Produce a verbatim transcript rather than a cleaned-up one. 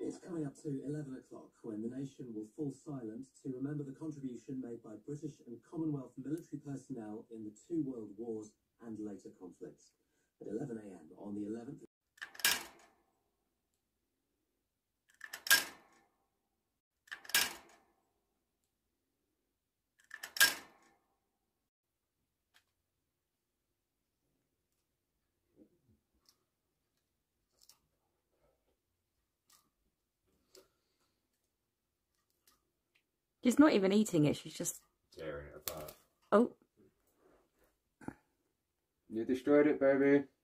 It's coming up to eleven o'clock when the nation will fall silent to remember the contribution made by British and Commonwealth military personnel in the two world wars and later conflicts. At eleven a m on the eleventh She's not even eating it, she's just tearing it apart. Oh. You destroyed it, baby.